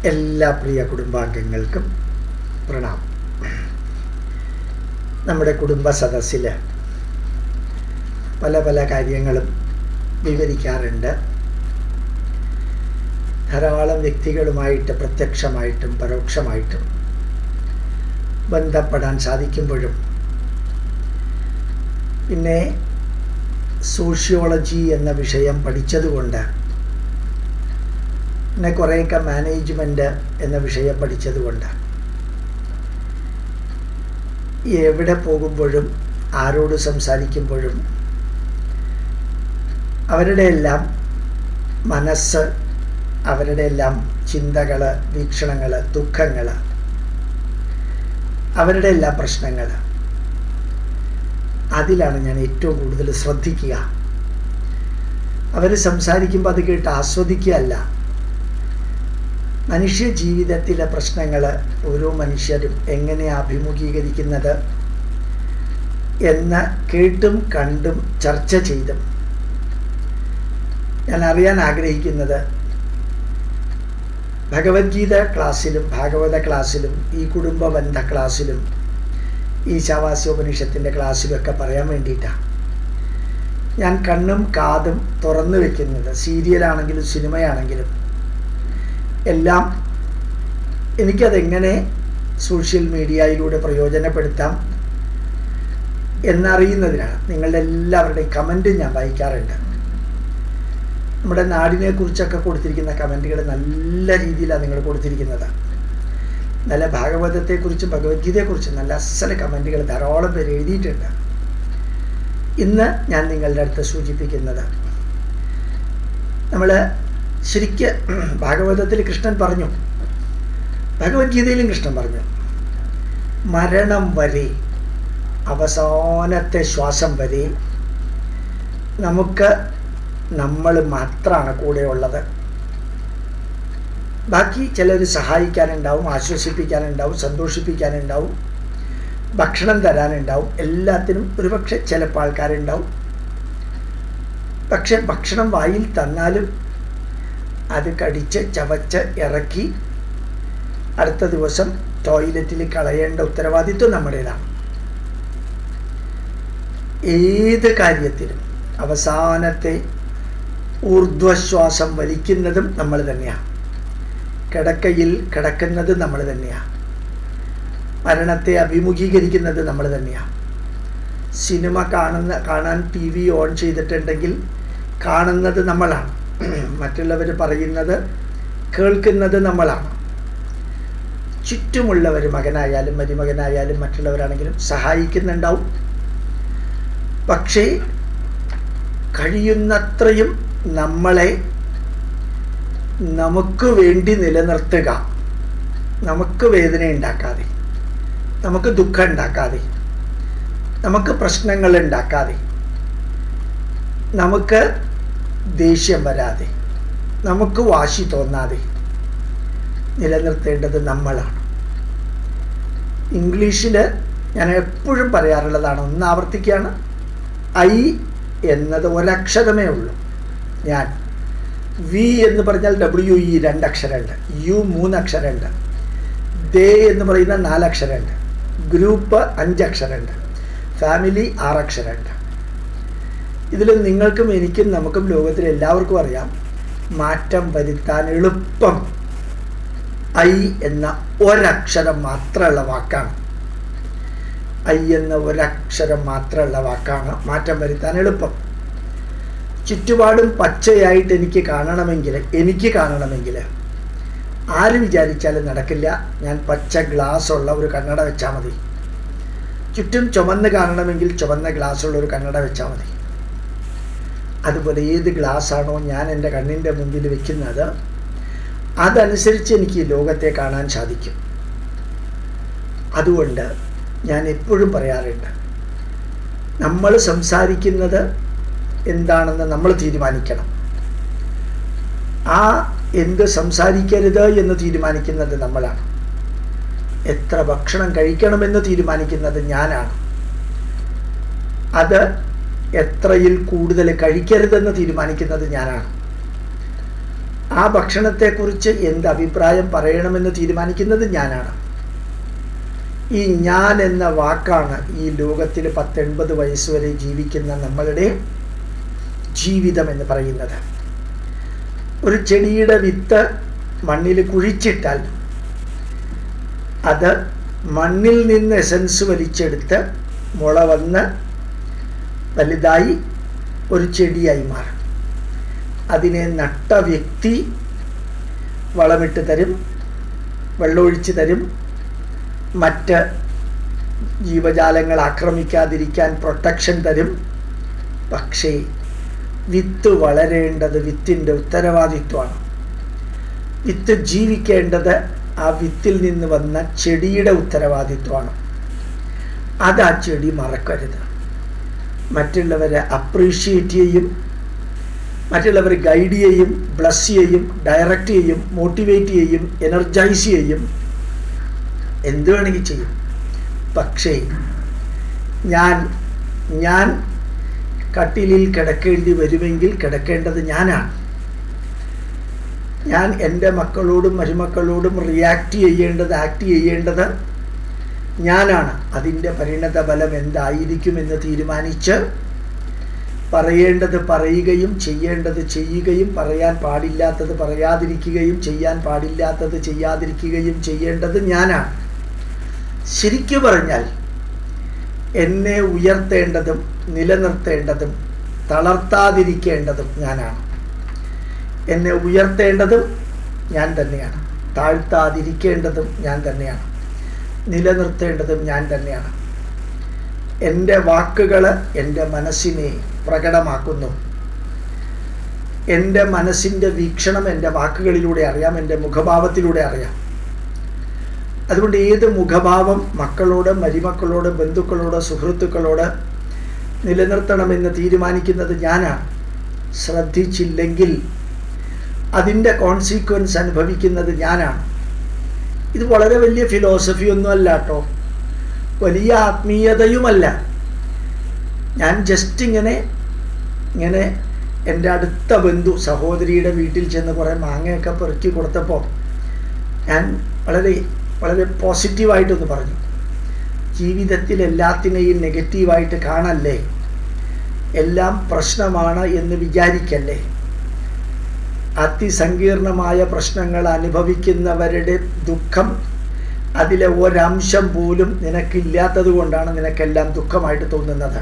എല്ലാ പ്രിയ കുടുംബാംഗങ്ങൾക്കും പ്രണാമം. നമ്മുടെ കുടുംബ സദസ്സിൽ പല പല കാര്യങ്ങളും വിവരിക്കാറുണ്ട്. ധാരാളം വ്യക്തികളുമായിട്ട് പ്രത്യക്ഷമായിട്ടും പരോക്ഷമായിട്ടും ബന്ധപ്പെടാൻ സാധിക്കുമ്പോഴും പിന്നെ സോഷ്യോളജി എന്ന വിഷയം പഠിച്ചതുകൊണ്ട് പിന്നെ കുറേയൊക്കെ മാനേജ്മെൻറ്റ് എന്ന വിഷയം പഠിച്ചതുകൊണ്ട് എവിടെ പോകുമ്പോഴും ആരോട് സംസാരിക്കുമ്പോഴും അവരുടെ എല്ലാം മനസ്സ്, അവരുടെ എല്ലാം ചിന്തകൾ, വീക്ഷണങ്ങൾ, ദുഃഖങ്ങൾ, അവരുടെ എല്ലാ പ്രശ്നങ്ങൾ, അതിലാണ് ഞാൻ ഏറ്റവും കൂടുതൽ ശ്രദ്ധിക്കുക. അവർ സംസാരിക്കുമ്പോൾ അത് കേട്ട് ആസ്വദിക്കുകയല്ല. മനുഷ്യ ജീവിതത്തിലെ പ്രശ്നങ്ങൾ ഓരോ മനുഷ്യരും എങ്ങനെ അഭിമുഖീകരിക്കുന്നത് എന്ന് കേട്ടും കണ്ടും ചർച്ച ചെയ്തും ഞാൻ അറിയാൻ ആഗ്രഹിക്കുന്നത് ഭഗവത്ഗീത ക്ലാസ്സിലും ഭാഗവത ക്ലാസ്സിലും ഈ കുടുംബ ബന്ധ ക്ലാസ്സിലും ഈശാവാസ്യോപനിഷത്തിൻ്റെ ക്ലാസ്സിലൊക്കെ പറയാൻ വേണ്ടിയിട്ടാണ് ഞാൻ കണ്ണും കാതും തുറന്നു വയ്ക്കുന്നത്. സീരിയലാണെങ്കിലും സിനിമയാണെങ്കിലും എല്ലാം എനിക്കതെങ്ങനെ സോഷ്യൽ മീഡിയയിലൂടെ പ്രയോജനപ്പെടുത്താം എന്നറിയുന്നതിനാണ്. നിങ്ങളുടെ എല്ലാവരുടെയും കമൻറ്റ് ഞാൻ വായിക്കാറുണ്ട്. നമ്മുടെ നാടിനെ കുറിച്ചൊക്കെ കൊടുത്തിരിക്കുന്ന കമൻറ്റുകൾ നല്ല രീതിയിലാണ് നിങ്ങൾ കൊടുത്തിരിക്കുന്നത്. നല്ല ഭാഗവതത്തെക്കുറിച്ചും ഭഗവത്ഗീതയെക്കുറിച്ചും നല്ല അസല കമൻറ്റുകൾ ധാരാളം പേര് എഴുതിയിട്ടുണ്ട്. ഇന്ന് ഞാൻ നിങ്ങളുടെ അടുത്ത് സൂചിപ്പിക്കുന്നത്, നമ്മൾ ശരിക്ക് ഭാഗവതത്തിൽ കൃഷ്ണൻ പറഞ്ഞു, ഭഗവത്ഗീതയിലും കൃഷ്ണൻ പറഞ്ഞു, മരണം വരെ, അവസാനത്തെ ശ്വാസം വരെ നമ്മൾ മാത്രമാണ് കൂടെയുള്ളത്. ബാക്കി ചിലർ സഹായിക്കാനുണ്ടാവും, ആശ്വസിപ്പിക്കാനുണ്ടാവും, സന്തോഷിപ്പിക്കാനുണ്ടാവും, ഭക്ഷണം തരാനുണ്ടാവും, എല്ലാത്തിനും ഒരുപക്ഷെ ചിലപ്പോൾ ആൾക്കാരുണ്ടാവും. പക്ഷെ ഭക്ഷണം വായിൽ തന്നാലും അത് കടിച്ച് ചവച്ച് ഇറക്കി അടുത്ത ദിവസം ടോയ്ലറ്റിൽ കളയേണ്ട ഉത്തരവാദിത്വം നമ്മുടേതാണ്. ഏത് കാര്യത്തിലും അവസാനത്തെ ഊർധ്വശ്വാസം വലിക്കുന്നതും നമ്മൾ തന്നെയാണ്. കിടക്കയിൽ കിടക്കുന്നത് നമ്മൾ തന്നെയാണ്. മരണത്തെ അഭിമുഖീകരിക്കുന്നത് നമ്മൾ തന്നെയാണ്. സിനിമ കാണാൻ TV ഓൺ ചെയ്തിട്ടുണ്ടെങ്കിൽ കാണുന്നത് നമ്മളാണ്. മറ്റുള്ളവർ പറയുന്നത് കേൾക്കുന്നത് നമ്മളാണ്. ചുറ്റുമുള്ളവർ, മകനായാലും മരുമകനായാലും മറ്റുള്ളവരാണെങ്കിലും സഹായിക്കുന്നുണ്ടാവും. പക്ഷേ കഴിയുന്നത്രയും നമ്മളെ നമുക്ക് വേണ്ടി നിലനിർത്തുക, നമുക്ക് വേദന ഉണ്ടാക്കാതെ, നമുക്ക് ദുഃഖം ഉണ്ടാക്കാതെ, നമുക്ക് പ്രശ്നങ്ങൾ ഉണ്ടാക്കാതെ, നമുക്ക് ദേഷ്യം വരാതെ, നമുക്ക് വാശി തോന്നാതെ നിലനിർത്തേണ്ടത് നമ്മളാണ്. ഇംഗ്ലീഷിൽ ഞാൻ എപ്പോഴും പറയാറുള്ളതാണ്, ഒന്ന് ആവർത്തിക്കുകയാണ്, I എന്നത് ഒരക്ഷരമേ ഉള്ളൂ. ഞാൻ വി എന്ന് പറഞ്ഞാൽ WE 2 അക്ഷരമുണ്ട്, U 3 അക്ഷരമുണ്ട്, ദേ എന്ന് പറയുന്ന 4 അക്ഷരമുണ്ട്, ഗ്രൂപ്പ് 5 അക്ഷരമുണ്ട്, ഫാമിലി 6 അക്ഷരമുണ്ട്. ഇതിൽ നിങ്ങൾക്കും എനിക്കും നമുക്കും ലോകത്തിൽ എല്ലാവർക്കും അറിയാം, മാറ്റം വരുത്താൻ എളുപ്പം I എന്ന ഒരക്ഷരം മാത്രമുള്ള വാക്കാണ്. I എന്ന ഒരക്ഷരം മാത്രമുള്ള വാക്കാണ് മാറ്റം വരുത്താൻ എളുപ്പം. ചുറ്റുപാടും പച്ചയായിട്ട് എനിക്ക് കാണണമെങ്കിൽ ആര് വിചാരിച്ചാലും നടക്കില്ല. ഞാൻ പച്ച ഗ്ലാസ് ഉള്ള ഒരു കണ്ണട വെച്ചാൽ മതി. ചുറ്റും ചുവന്ന് കാണണമെങ്കിൽ ചുവന്ന ഗ്ലാസ്സുള്ള ഒരു കണ്ണട വെച്ചാൽ മതി. അതുപോലെ ഏത് ഗ്ലാസ്സാണോ ഞാൻ എൻ്റെ കണ്ണിൻ്റെ മുമ്പിൽ വെക്കുന്നത്, അതനുസരിച്ച് എനിക്ക് ലോകത്തെ കാണാൻ സാധിക്കും. അതുകൊണ്ട് ഞാൻ എപ്പോഴും പറയാറുണ്ട്, നമ്മൾ സംസാരിക്കുന്നത് എന്താണെന്ന് നമ്മൾ തീരുമാനിക്കണം. എന്ത് സംസാരിക്കരുത് എന്ന് തീരുമാനിക്കുന്നത് നമ്മളാണ്. എത്ര ഭക്ഷണം കഴിക്കണമെന്ന് തീരുമാനിക്കുന്നത് ഞാനാണ്. അത് എത്രയിൽ കൂടുതൽ കഴിക്കരുതെന്ന് തീരുമാനിക്കുന്നത് ഞാനാണ്. ആ ഭക്ഷണത്തെക്കുറിച്ച് എന്ത് അഭിപ്രായം പറയണമെന്ന് തീരുമാനിക്കുന്നത് ഞാനാണ്. ഈ ഞാൻ എന്ന വാക്കാണ് ഈ ലോകത്തിൽ 10-80 വയസ്സ് വരെ ജീവിക്കുന്ന നമ്മളുടെ ജീവിതം എന്ന് പറയുന്നത്. ഒരു ചെടിയുടെ വിത്ത് മണ്ണിൽ കുഴിച്ചിട്ടാൽ അത് മണ്ണിൽ നിന്ന് എസൻസ് വലിച്ചെടുത്ത് മുള വന്ന് വലുതായി ഒരു ചെടിയായി മാറും. അതിനെ നട്ട വ്യക്തി വളമിട്ട് തരും, വെള്ളമൊഴിച്ച് തരും, മറ്റ് ജീവജാലങ്ങൾ ആക്രമിക്കാതിരിക്കാൻ പ്രൊട്ടക്ഷൻ തരും. പക്ഷേ വിത്ത് വളരേണ്ടത് വിത്തിൻ്റെ ഉത്തരവാദിത്വമാണ്. വിത്ത് ജീവിക്കേണ്ടത് ആ വിത്തിൽ നിന്ന് വന്ന ചെടിയുടെ ഉത്തരവാദിത്വമാണ്. അത് ആ ചെടി മറക്കരുത്. മറ്റുള്ളവരെ അപ്രീഷിയേറ്റ് ചെയ്യും, മറ്റുള്ളവർ ഗൈഡ് ചെയ്യും, ബ്ലസ് ചെയ്യും, ഡയറക്റ്റ് ചെയ്യും, മോട്ടിവേറ്റ് ചെയ്യും, എനർജൈസ് ചെയ്യും, എന്ത് വേണമെങ്കിൽ ചെയ്യും. പക്ഷേ ഞാൻ കട്ടിലിൽ കിടക്കേണ്ടി വരുമെങ്കിൽ കിടക്കേണ്ടത് ഞാനാണ്. ഞാൻ എൻ്റെ മക്കളോടും മരുമക്കളോടും റിയാക്ട് ചെയ്യേണ്ടത്, ആക്ട് ചെയ്യേണ്ടത് ഞാനാണ്. അതിൻ്റെ പരിണത ഫലം എന്തായിരിക്കുമെന്ന് തീരുമാനിച്ച് പറയേണ്ടത് പറയുകയും ചെയ്യേണ്ടത് ചെയ്യുകയും പറയാൻ പാടില്ലാത്തത് പറയാതിരിക്കുകയും ചെയ്യാൻ പാടില്ലാത്തത് ചെയ്യാതിരിക്കുകയും ചെയ്യേണ്ടത് ഞാനാണ്. ശരിക്കു പറഞ്ഞാൽ എന്നെ ഉയർത്തേണ്ടതും നിലനിർത്തേണ്ടതും തളർത്താതിരിക്കേണ്ടതും ഞാനാണ്. എന്നെ ഉയർത്തേണ്ടതും ഞാൻ തന്നെയാണ്, താഴ്ത്താതിരിക്കേണ്ടതും ഞാൻ തന്നെയാണ്, നിലനിർത്തേണ്ടതും ഞാൻ തന്നെയാണ്. എൻ്റെ വാക്കുകൾ എൻ്റെ മനസ്സിനെ പ്രകടമാക്കുന്നു. എൻ്റെ മനസ്സിൻ്റെ വീക്ഷണം എൻ്റെ വാക്കുകളിലൂടെ അറിയാം, എൻ്റെ മുഖഭാവത്തിലൂടെ അറിയാം. അതുകൊണ്ട് ഏത് മുഖഭാവം മക്കളോട്, മരുമക്കളോട്, ബന്ധുക്കളോട്, സുഹൃത്തുക്കളോട് നിലനിർത്തണമെന്ന് തീരുമാനിക്കുന്നത് ഞാനാണ്. ശ്രദ്ധിച്ചില്ലെങ്കിൽ അതിൻ്റെ കോൺസിക്വൻസ് അനുഭവിക്കുന്നത് ഞാനാണ്. ഇത് വളരെ വലിയ ഫിലോസഫി ഒന്നുമല്ല കേട്ടോ, വലിയ ആത്മീയതയുമല്ല. ഞാൻ ജസ്റ്റ് ഇങ്ങനെ എൻ്റെ അടുത്ത ബന്ധു സഹോദരിയുടെ വീട്ടിൽ ചെന്ന് കുറേ മാങ്ങയൊക്കെ പെറുക്കി കൊടുത്തപ്പോൾ ഞാൻ വളരെ പോസിറ്റീവായിട്ടൊന്ന് പറഞ്ഞു. ജീവിതത്തിൽ എല്ലാത്തിനെയും നെഗറ്റീവായിട്ട് കാണല്ലേ, എല്ലാം പ്രശ്നമാണ് എന്ന് വിചാരിക്കല്ലേ. അതിസങ്കീർണമായ പ്രശ്നങ്ങൾ അനുഭവിക്കുന്നവരുടെ ദുഃഖം അതിലെ ഒരംശം പോലും നിനക്കില്ലാത്തത് കൊണ്ടാണ് നിനക്കെല്ലാം ദുഃഖമായിട്ട് തോന്നുന്നത്.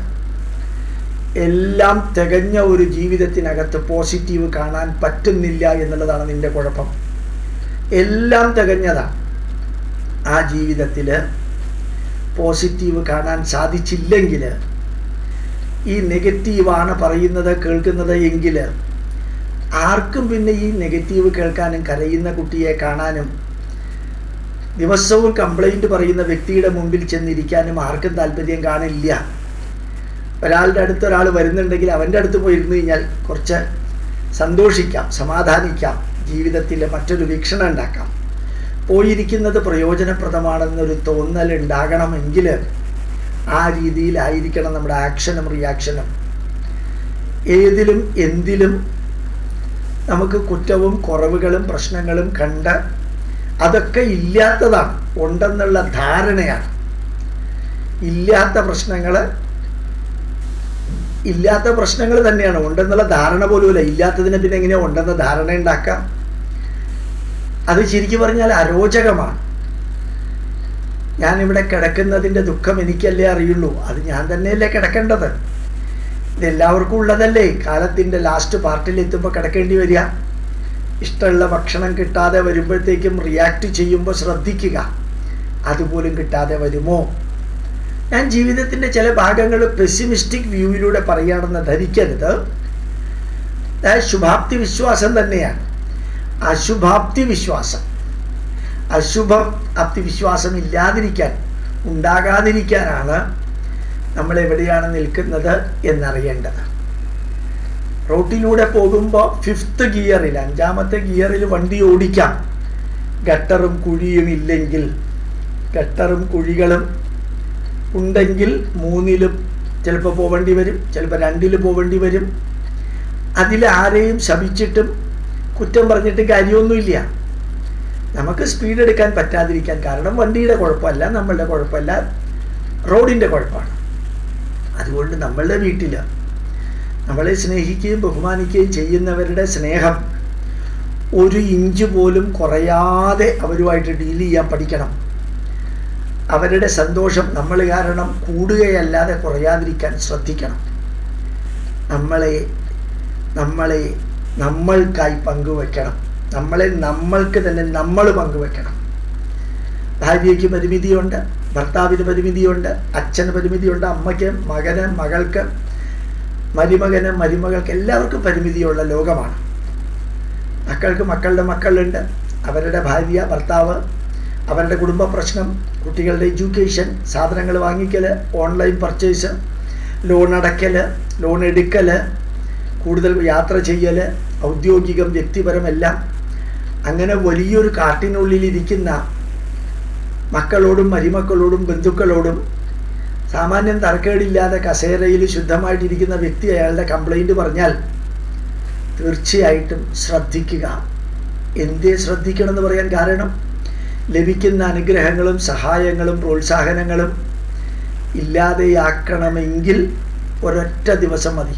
എല്ലാം തികഞ്ഞ ഒരു ജീവിതത്തിനകത്ത് പോസിറ്റീവ് കാണാൻ പറ്റുന്നില്ല എന്നുള്ളതാണ് നിൻ്റെ കുഴപ്പം. എല്ലാം തികഞ്ഞതാണ്. ആ ജീവിതത്തിൽ പോസിറ്റീവ് കാണാൻ സാധിച്ചില്ലെങ്കിൽ, ഈ നെഗറ്റീവാണ് പറയുന്നത് കേൾക്കുന്നത് എങ്കിൽ ആർക്കും പിന്നെ ഈ നെഗറ്റീവ് കേൾക്കാനും കരയുന്ന കുട്ടിയെ കാണാനും ദിവസവും കംപ്ലൈൻറ്റ് പറയുന്ന വ്യക്തിയുടെ മുമ്പിൽ ചെന്നിരിക്കാനും ആർക്കും താല്പര്യം കാണില്ല. ഒരാളുടെ അടുത്ത് ഒരാൾ വരുന്നുണ്ടെങ്കിൽ അവൻ്റെ അടുത്ത് പോയിരുന്നു കഴിഞ്ഞാൽ കുറച്ച് സന്തോഷിക്കാം, സമാധാനിക്കാം, ജീവിതത്തിൽ മറ്റൊരു വീക്ഷണം ഉണ്ടാക്കാം. പോയിരിക്കുന്നത് പ്രയോജനപ്രദമാണെന്നൊരു തോന്നൽ ഉണ്ടാകണമെങ്കിൽ ആ രീതിയിലായിരിക്കണം നമ്മുടെ ആക്ഷനും റിയാക്ഷനും. ഏതിലും എന്തിലും നമുക്ക് കുറ്റവും കുറവുകളും പ്രശ്നങ്ങളും കണ്ട് അതൊക്കെ ഇല്ലാത്തതാണ്, ഉണ്ടെന്നുള്ള ധാരണയാണ്. ഇല്ലാത്ത പ്രശ്നങ്ങൾ തന്നെയാണ്, ഉണ്ടെന്നുള്ള ധാരണ പോലുമില്ല. ഇല്ലാത്തതിനെ പിന്നെ എങ്ങനെയാണ് ഉണ്ടെന്ന ധാരണ ഉണ്ടാക്കാം? അത് ശരിക്കും പറഞ്ഞാൽ അരോചകമാണ്. ഞാനിവിടെ കിടക്കുന്നതിൻ്റെ ദുഃഖം എനിക്കല്ലേ അറിയുള്ളൂ, അത് ഞാൻ തന്നെയല്ലേ കിടക്കേണ്ടത്. ഇതെല്ലാവർക്കും ഉള്ളതല്ലേ. കാലത്തിൻ്റെ ലാസ്റ്റ് പാർട്ടിലെത്തുമ്പോൾ കിടക്കേണ്ടി വരിക. ഇഷ്ടമുള്ള ഭക്ഷണം കിട്ടാതെ വരുമ്പോഴത്തേക്കും റിയാക്ട് ചെയ്യുമ്പോൾ ശ്രദ്ധിക്കുക, അതുപോലും കിട്ടാതെ വരുമോ. ഞാൻ ജീവിതത്തിൻ്റെ ചില ഭാഗങ്ങൾ പെസിമിസ്റ്റിക് വ്യൂവിലൂടെ പറയുകയാണെന്ന് ധരിക്കരുത്. ശുഭാപ്തി വിശ്വാസം തന്നെയാണ്. അശുഭാപ്തി വിശ്വാസം ഉണ്ടാകാതിരിക്കാനാണ് നമ്മൾ എവിടെയാണ് നിൽക്കുന്നത് എന്നറിയേണ്ടത്. റോട്ടിലൂടെ പോകുമ്പോൾ 5th ഗിയറിൽ, 5ാമത്തെ ഗിയറിൽ വണ്ടി ഓടിക്കാം. ഗട്ടറും കുഴിയും ഇല്ലെങ്കിൽ, ഗട്ടറും കുഴികളും ഉണ്ടെങ്കിൽ 3ലും ചിലപ്പോൾ പോവേണ്ടി വരും, ചിലപ്പോൾ 2ൽ പോവേണ്ടി വരും. അതിൽ ആരെയും ശപിച്ചിട്ടും കുറ്റം പറഞ്ഞിട്ട് കാര്യമൊന്നുമില്ല. നമുക്ക് സ്പീഡ് എടുക്കാൻ പറ്റാതിരിക്കാൻ കാരണം വണ്ടിയുടെ കുഴപ്പമല്ല, നമ്മളുടെ കുഴപ്പമല്ല, റോഡിൻ്റെ കുഴപ്പമാണ്. അതുകൊണ്ട് നമ്മളുടെ വീട്ടിൽ നമ്മളെ സ്നേഹിക്കുകയും ബഹുമാനിക്കുകയും ചെയ്യുന്നവരുടെ സ്നേഹം 1 ഇഞ്ച് പോലും കുറയാതെ അവരുമായിട്ട് ഡീൽ ചെയ്യാൻ പഠിക്കണം. അവരുടെ സന്തോഷം നമ്മൾ കാരണം കൂടുകയല്ലാതെ കുറയാതിരിക്കാൻ ശ്രദ്ധിക്കണം. നമ്മൾക്കായി പങ്കുവെക്കണം. നമ്മൾക്ക് തന്നെ നമ്മൾ പങ്കുവെക്കണം. ഭാര്യയ്ക്ക് പരിമിതിയുണ്ട്, ഭർത്താവിന് പരിമിതിയുണ്ട്, അച്ഛന് പരിമിതിയുണ്ട്, അമ്മയ്ക്ക്, മകന്, മകൾക്ക്, മരുമകന്, മരുമകൾക്ക് എല്ലാവർക്കും പരിമിതിയുള്ള ലോകമാണ്. മക്കൾക്ക് മക്കളുടെ മക്കളുണ്ട്, അവരുടെ ഭാര്യ, ഭർത്താവ്, അവരുടെ കുടുംബ പ്രശ്നം, കുട്ടികളുടെ എഡ്യൂക്കേഷൻ, സാധനങ്ങൾ വാങ്ങിക്കൽ, ഓൺലൈൻ പർച്ചേസ്, ലോൺ അടയ്ക്കൽ, ലോൺ എടുക്കൽ, കൂടുതൽ യാത്ര ചെയ്യൽ, ഔദ്യോഗികം വ്യക്തിപരമെല്ലാം. അങ്ങനെ വലിയൊരു കാട്ടിനുള്ളിലിരിക്കുന്ന മക്കളോടും മരുമക്കളോടും ബന്ധുക്കളോടും സാമാന്യം തർക്കേടില്ലാതെ കസേരയിൽ ശുദ്ധമായിട്ടിരിക്കുന്ന വ്യക്തി അയാളുടെ കംപ്ലൈൻറ്റ് പറഞ്ഞാൽ തീർച്ചയായിട്ടും ശ്രദ്ധിക്കുക. എന്തേ ശ്രദ്ധിക്കണം എന്ന് പറയാൻ കാരണം, ലഭിക്കുന്ന അനുഗ്രഹങ്ങളും സഹായങ്ങളും പ്രോത്സാഹനങ്ങളും ഇല്ലാതെയാക്കണമെങ്കിൽ ഒരൊറ്റ ദിവസം മതി.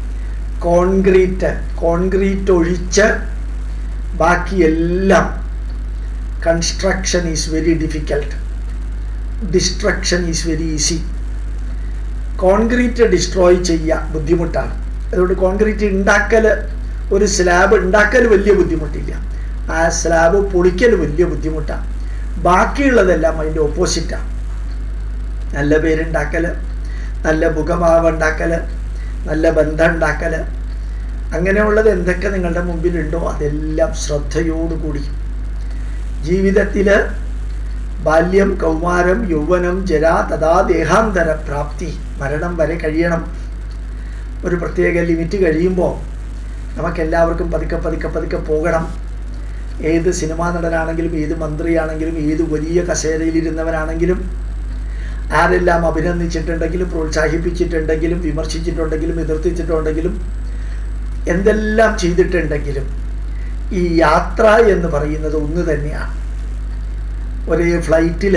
കോൺക്രീറ്റ് ഒഴിച്ച് ബാക്കിയെല്ലാം. Construction is very difficult, destruction is very easy. Concrete destroy ചെയ്യുക ബുദ്ധിമുട്ടാണ്. അതുകൊണ്ട് കോൺക്രീറ്റ് ഉണ്ടാക്കൽ, ഒരു സ്ലാബ് ഉണ്ടാക്കൽ വലിയ ബുദ്ധിമുട്ടില്ല, ആ സ്ലാബ് പൊളിക്കൽ വലിയ ബുദ്ധിമുട്ടാണ്. ബാക്കിയുള്ളതെല്ലാം അതിൻ്റെ ഓപ്പോസിറ്റാണ്. നല്ല പേരുണ്ടാക്കൽ, നല്ല മുഖഭാവം ഉണ്ടാക്കൽ, നല്ല ബന്ധം ഉണ്ടാക്കൽ, അങ്ങനെയുള്ളത് എന്തൊക്കെ നിങ്ങളുടെ മുമ്പിലുണ്ടോ അതെല്ലാം ശ്രദ്ധയോടുകൂടി ജീവിതത്തിൽ ബാല്യം, കൗമാരം, യൗവനം, ജരാ തഥാ ദേഹാന്തര പ്രാപ്തി, മരണം വരെ കഴിയണം. ഒരു പ്രത്യേക ലിമിറ്റ് കഴിയുമ്പോൾ നമുക്കെല്ലാവർക്കും പതുക്കെ പോകണം. ഏത് സിനിമാ നടനാണെങ്കിലും, ഏത് മന്ത്രിയാണെങ്കിലും, ഏത് വലിയ കസേരയിലിരുന്നവനാണെങ്കിലും, ആരെല്ലാം അഭിനന്ദിച്ചിട്ടുണ്ടെങ്കിലും, പ്രോത്സാഹിപ്പിച്ചിട്ടുണ്ടെങ്കിലും, വിമർശിച്ചിട്ടുണ്ടെങ്കിലും, എതിർത്തിട്ടുണ്ടെങ്കിലും, എന്തെല്ലാം ചെയ്തിട്ടുണ്ടെങ്കിലും ഈ യാത്ര എന്ന് പറയുന്നത് ഒന്ന് തന്നെയാണ്. ഒരേ ഫ്ലൈറ്റിൽ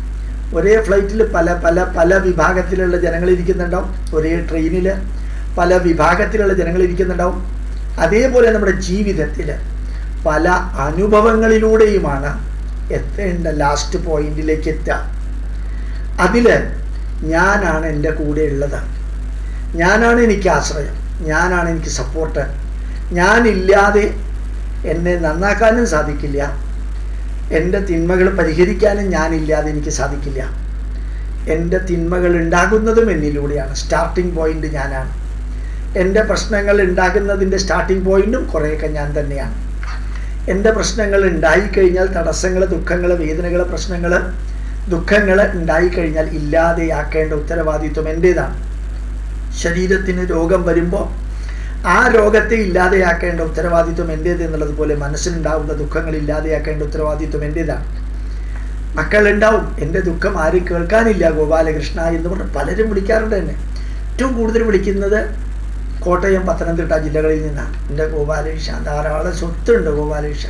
പല വിഭാഗത്തിലുള്ള ജനങ്ങളിരിക്കുന്നുണ്ടാവും. ഒരേ ട്രെയിനിൽ പല വിഭാഗത്തിലുള്ള ജനങ്ങളിരിക്കുന്നുണ്ടാവും. അതേപോലെ നമ്മുടെ ജീവിതത്തിൽ പല അനുഭവങ്ങളിലൂടെയുമാണ് എത്തേണ്ട ലാസ്റ്റ് പോയിന്റിലേക്ക് എത്തുക. അതിൽ ഞാനാണ് എൻ്റെ കൂടെ ഉള്ളത്, ഞാനാണ് എനിക്ക് ആശ്രയം, ഞാനാണ് എനിക്ക് സപ്പോർട്ട്. ഞാനില്ലാതെ എന്നെ നന്നാക്കാനും സാധിക്കില്ല, എൻ്റെ തിന്മകൾ പരിഹരിക്കാനും ഞാനില്ലാതെ എനിക്ക് സാധിക്കില്ല. എൻ്റെ തിന്മകൾ ഉണ്ടാകുന്നതും എന്നിലൂടെയാണ്. സ്റ്റാർട്ടിംഗ് പോയിൻ്റ് ഞാനാണ്. എൻ്റെ പ്രശ്നങ്ങൾ ഉണ്ടാകുന്നതിൻ്റെ സ്റ്റാർട്ടിംഗ് പോയിൻറ്റും കുറേയൊക്കെ ഞാൻ തന്നെയാണ്. എൻ്റെ പ്രശ്നങ്ങൾ ഉണ്ടായിക്കഴിഞ്ഞാൽ, തടസ്സങ്ങൾ, ദുഃഖങ്ങൾ, വേദനകൾ, പ്രശ്നങ്ങൾ, ദുഃഖങ്ങൾ ഉണ്ടായിക്കഴിഞ്ഞാൽ ഇല്ലാതെയാക്കേണ്ട ഉത്തരവാദിത്വം എൻ്റേതാണ്. ശരീരത്തിന് രോഗം വരുമ്പോൾ ആ രോഗത്തെ ഇല്ലാതെയാക്കേണ്ട ഉത്തരവാദിത്വം എൻ്റേത് എന്നുള്ളതുപോലെ മനസ്സിലുണ്ടാവുന്ന ദുഃഖങ്ങൾ ഇല്ലാതെയാക്കേണ്ട ഉത്തരവാദിത്വം എൻ്റേതാണ്. മക്കളുണ്ടാവും, എൻ്റെ ദുഃഖം ആരും കേൾക്കാനില്ല ഗോപാലകൃഷ്ണ എന്ന് പറഞ്ഞ് പലരും വിളിക്കാറുണ്ട് എന്നെ. ഏറ്റവും കൂടുതൽ വിളിക്കുന്നത് കോട്ടയം, പത്തനംതിട്ട ജില്ലകളിൽ നിന്നാണ്. എൻ്റെ ഗോപാലകൃഷ്ണ, ധാരാളം സ്വത്തുണ്ട് ഗോപാലകൃഷ്ണ,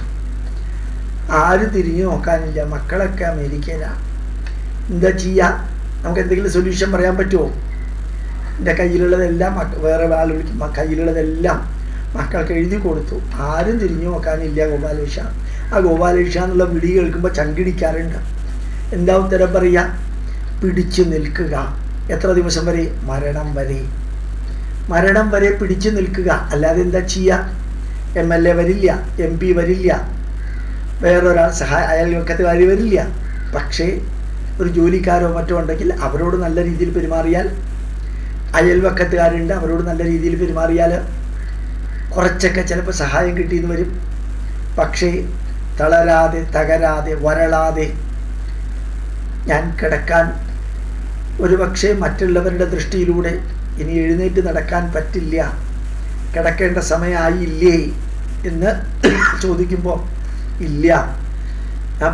ആരും തിരിഞ്ഞു നോക്കാനില്ല, മക്കളൊക്കെ അമേരിക്കയിലാണ്, എന്താ ചെയ്യുക, നമുക്ക് എന്തെങ്കിലും സൊല്യൂഷൻ പറയാൻ പറ്റുമോ? എൻ്റെ കയ്യിലുള്ളതെല്ലാം വേറെ ആൾ വിളിക്കും, കയ്യിലുള്ളതെല്ലാം മക്കൾക്ക് എഴുതി കൊടുത്തു, ആരും തിരിഞ്ഞു നോക്കാനില്ല ഗോപാലകൃഷ്ണ. ആ ഗോപാലകൃഷ്ണ എന്നുള്ള വിളി കേൾക്കുമ്പോൾ ചങ്കിടിക്കാറുണ്ട്. എന്താ ഉത്തരം പറയുക? പിടിച്ചു നിൽക്കുക. എത്ര ദിവസം വരെ? മരണം വരെ. മരണം വരെ പിടിച്ചു നിൽക്കുക. അല്ലാതെ എന്താ ചെയ്യുക? MLA വരില്ല, MP വരില്ല, വേറൊരാൾ അയൽവക്കത്തുകാർ വരില്ല. പക്ഷേ ഒരു ജോലിക്കാരോ മറ്റോ ഉണ്ടെങ്കിൽ അവരോട് നല്ല രീതിയിൽ പെരുമാറിയാൽ, അയൽവക്കത്തുകാരുണ്ട് അവരോട് നല്ല രീതിയിൽ പെരുമാറിയാൽ കുറച്ചൊക്കെ ചിലപ്പോൾ സഹായം കിട്ടിയെന്ന് വരും. പക്ഷേ തളരാതെ, തകരാതെ, വരളാതെ ഞാൻ കിടക്കാൻ ഒരുപക്ഷെ മറ്റുള്ളവരുടെ ദൃഷ്ടിയിലൂടെ ഇനി എഴുന്നേറ്റ് നടക്കാൻ പറ്റില്ല, കിടക്കേണ്ട സമയമായില്ലേ എന്ന് ചോദിക്കുമ്പോൾ ഇല്ല, ഞാൻ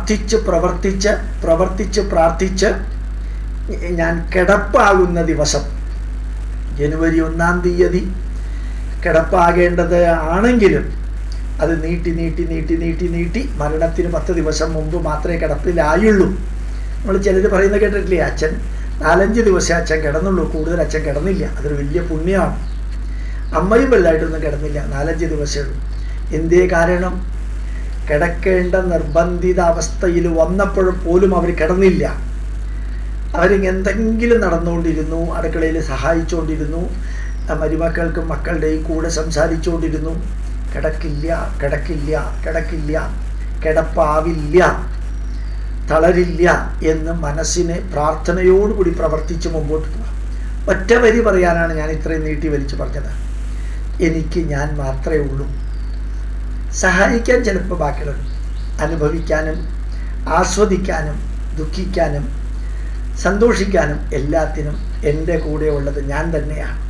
പ്രാർത്ഥിച്ച് ഞാൻ കിടപ്പാകുന്ന ദിവസം ജനുവരി 1-ാം തീയതി കിടപ്പാകേണ്ടത് ആണെങ്കിലും അത് നീട്ടി നീട്ടി നീട്ടി നീട്ടി നീട്ടി മരണത്തിന് 10 ദിവസം മുമ്പ് മാത്രമേ കിടപ്പിലായുള്ളൂ. നമ്മൾ ചിലർ പറയുന്നത് കേട്ടിട്ടില്ലേ, അച്ഛൻ 4-5 ദിവസമേ അച്ഛൻ കിടന്നുള്ളൂ, കൂടുതൽ അച്ഛൻ കിടന്നില്ല. അതൊരു വലിയ പുണ്യമാണ്. അമ്മയും വലുതായിട്ടൊന്നും കിടന്നില്ല, 4-5 ദിവസമേ ഉള്ളൂ. എന്തേ കാരണം? കിടക്കേണ്ട നിർബന്ധിത അവസ്ഥയിൽ വന്നപ്പോൾ പോലും അവർ കിടന്നില്ല. അവരിങ്ങെന്തെങ്കിലും നടന്നുകൊണ്ടിരുന്നു, അടുക്കളയിൽ സഹായിച്ചുകൊണ്ടിരുന്നു, മരുമക്കൾക്കും മക്കളുടെയും കൂടെ സംസാരിച്ചുകൊണ്ടിരുന്നു. കിടക്കില്ല, കിടക്കില്ല, കിടക്കില്ല, കിടപ്പാവില്ല, തളരില്ല എന്ന് മനസ്സിനെ പ്രാർത്ഥനയോടുകൂടി പ്രവർത്തിച്ച് മുമ്പോട്ട് പോകാം. ഒറ്റ വരി പറയാനാണ് ഞാൻ ഇത്രയും നീട്ടി വലിച്ചു പറഞ്ഞത്. എനിക്ക് ഞാൻ മാത്രമേ ഉള്ളൂ. സഹായിക്കാൻ ചിലപ്പോൾ ബാക്കിയുള്ളത്, അനുഭവിക്കാനും ആസ്വദിക്കാനും ദുഃഖിക്കാനും സന്തോഷിക്കാനും എല്ലാത്തിനും എൻ്റെ കൂടെ ഉള്ളത് ഞാൻ തന്നെയാണ്.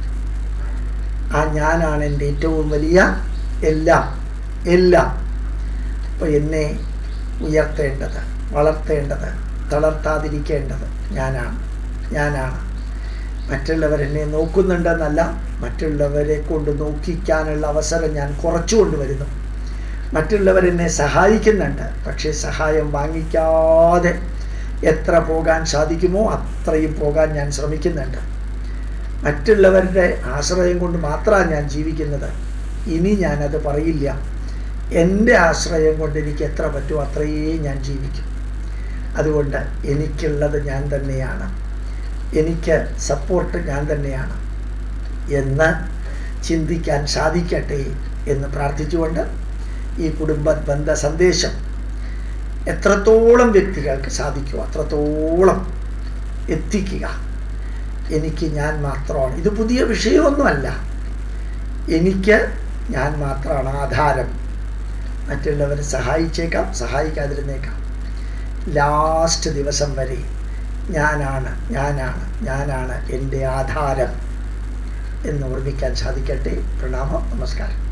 ആ ഞാനാണ് എൻ്റെ ഏറ്റവും വലിയ എല്ലാം എല്ലാം. അപ്പോൾ എന്നെ ഉയർത്തേണ്ടത്, വളർത്തേണ്ടത്, തളർത്താതിരിക്കേണ്ടത് ഞാനാണ്. മറ്റുള്ളവരെന്നെ നോക്കുന്നുണ്ടെന്നല്ല, മറ്റുള്ളവരെ കൊണ്ട് നോക്കിക്കാനുള്ള അവസരം ഞാൻ കുറച്ചു കൊണ്ടുവരുന്നു. മറ്റുള്ളവരെന്നെ സഹായിക്കുന്നുണ്ട്, പക്ഷേ സഹായം വാങ്ങിക്കാതെ എത്ര പോകാൻ സാധിക്കുമോ അത്രയും പോകാൻ ഞാൻ ശ്രമിക്കുന്നുണ്ട്. മറ്റുള്ളവരുടെ ആശ്രയം കൊണ്ട് മാത്രമാണ് ഞാൻ ജീവിക്കുന്നത്. ഇനി ഞാനത് പറയില്ല. എൻ്റെ ആശ്രയം കൊണ്ട് എനിക്ക് എത്ര പറ്റുമോ അത്രയേ ഞാൻ ജീവിക്കും. അതുകൊണ്ട് എനിക്കുള്ളത് ഞാൻ തന്നെയാണ്, എനിക്ക് സപ്പോർട്ട് ഞാൻ തന്നെയാണ് എന്ന് ചിന്തിക്കാൻ സാധിക്കട്ടെ എന്ന് പ്രാർത്ഥിച്ചുകൊണ്ട് ഈ കുടുംബ ബന്ധ സന്ദേശം എത്രത്തോളം വ്യക്തികൾക്ക് സാധിക്കുമോ അത്രത്തോളം എത്തിക്കുക. എനിക്ക് ഞാൻ മാത്രമാണ്. ഇത് പുതിയ വിഷയമൊന്നുമല്ല. എനിക്ക് ഞാൻ മാത്രമാണ് ആധാരം. മറ്റുള്ളവരെ സഹായിച്ചേക്കാം, സഹായിക്കാതിരുന്നേക്കാം. ലാസ്റ്റ് ദിവസം വരെ ഞാനാണ് എൻ്റെ ആധാരം എന്ന് ഓർമ്മിക്കാൻ സാധിക്കട്ടെ. പ്രണാമം, നമസ്കാരം.